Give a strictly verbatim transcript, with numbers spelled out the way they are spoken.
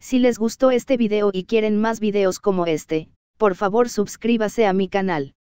Si les gustó este video y quieren más videos como este, por favor suscríbase a mi canal.